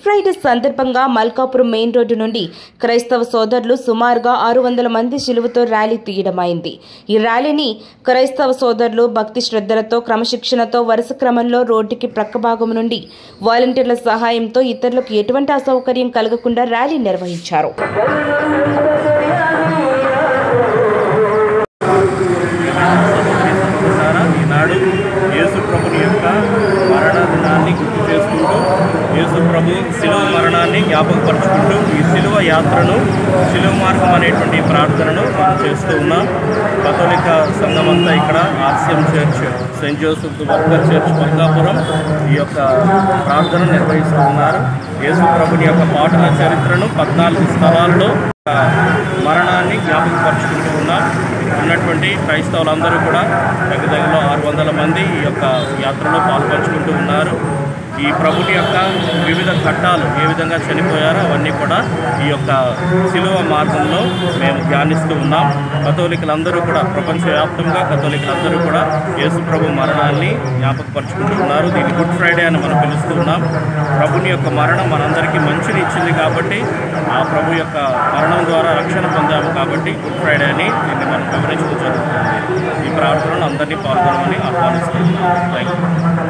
Friday సందర్భంగా Malkapuram main road నుండి క్రైస్తవ సోదరులు సుమారుగా 600 మంది శిలువతో ర్యాలీ తీయడమైంది. ఈ ర్యాలీని క్రైస్తవ సోదరులు భక్తి శ్రద్ధలతో క్రమశిక్షణతో వరుస క్రమంలో రోడ్డుకి ప్రక్కభాగం నుండి వాలంటీర్ల సహాయంతో ఇతరులకు ఎటువంటి అసౌకర్యం కలగకుండా ర్యాలీ నిర్వహించారు. యేసుప్రభు శిలువ మరణాన్ని జ్ఞాపకపరుచుకుంటూ ఈ శిలువ యాత్రను శిలువ మార్గం అనేటువంటి ప్రార్థనను మనం చేస్తూ ఉన్నాం. కథోలిక సంఘం అంతా ఇక్కడ RCM church, Saint Joseph worker church Malkapuram ఈ యొక్క ప్రార్థన నిర్వహిస్తూ ఉన్నారు. యేసుప్రభుని యొక్క పాటల చరిత్రను 14 స్థలాల్లో మరణాన్ని జ్ఞాపకపరుచుకుంటూ ఉన్నాం. ఉన్నటువంటి క్రైస్తవులందరూ కూడా దగ్గరలో 600 మంది ఈ యొక్క యాత్రలో పాల్పంచుకుంటూ ఉన్నారు. ఈ ప్రభుని యొక్క వివిధ ఘట్టాలు ఏ విధంగా చనిపోయారో అవన్నీ కూడా ఈ యొక్క శిలువ మార్గంలో మేము ధ్యానిస్తూ ఉన్నాం. కథోలికులందరూ కూడా ప్రపంచవ్యాప్తంగా కథోలికులందరూ కూడా యేసుప్రభు మరణాన్ని జ్ఞాపకపరుచుకుంటూ ఉన్నారు. దీన్ని గుడ్ ఫ్రైడే అని మనం పిలుస్తూ ఉన్నాం. ప్రభుని యొక్క మరణం మనందరికీ మంచిని ఇచ్చింది కాబట్టి, ఆ ప్రభు యొక్క మరణం ద్వారా రక్షణ పొందాము కాబట్టి గుడ్ ఫ్రైడే అని దీన్ని మనం వివరించడం జరుగుతుంది. ఈ ప్రార్థనలు అందరినీ పాల్గొనమని ఆహ్వానిస్తున్నాం. Thank you.